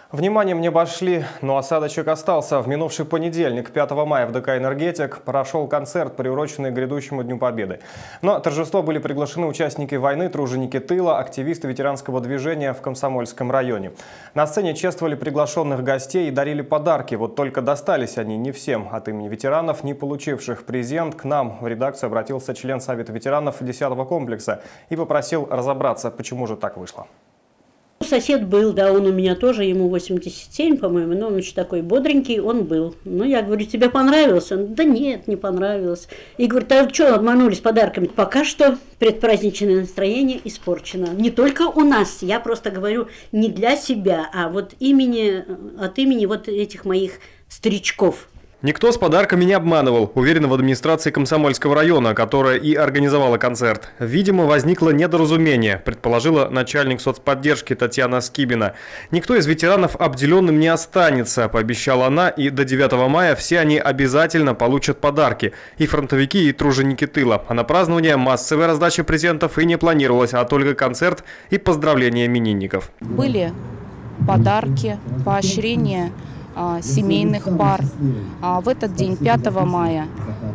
Вниманием не обошли, но осадочек остался. В минувший понедельник, 5 мая, в ДК «Энергетик» прошел концерт, приуроченный к грядущему Дню Победы. На торжество были приглашены участники войны, труженики тыла, активисты ветеранского движения в Комсомольском районе. На сцене чествовали приглашенных гостей и дарили подарки. Вот только достались они не всем. От имени ветеранов, не получивших презент, к нам в редакцию обратился член Совета ветеранов 10-го комплекса и попросил разобраться, почему же так вышло. Сосед был, да, он у меня тоже, ему 87, по-моему, но он еще такой бодренький, он был. Ну, я говорю, тебе понравилось? Он, да нет, не понравилось. И говорит, а что, обманулись подарками? Пока что предпраздничное настроение испорчено. Не только у нас, я просто говорю не для себя, а вот от имени вот этих моих старичков. Никто с подарками не обманывал, уверена в администрации Комсомольского района, которая и организовала концерт. Видимо, возникло недоразумение, предположила начальник соцподдержки Татьяна Скибина. Никто из ветеранов обделенным не останется, пообещала она, и до 9 мая все они обязательно получат подарки. И фронтовики, и труженики тыла. А на празднование массовой раздачи презентов и не планировалось, а только концерт и поздравления именинников. Были подарки, поощрения семейных пар. В этот день, 5 мая,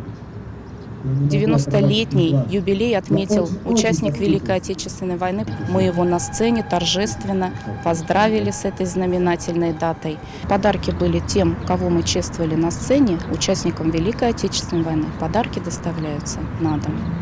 90-летний юбилей отметил участник Великой Отечественной войны. Мы его на сцене торжественно поздравили с этой знаменательной датой. Подарки были тем, кого мы чествовали на сцене, участникам Великой Отечественной войны. Подарки доставляются на дом.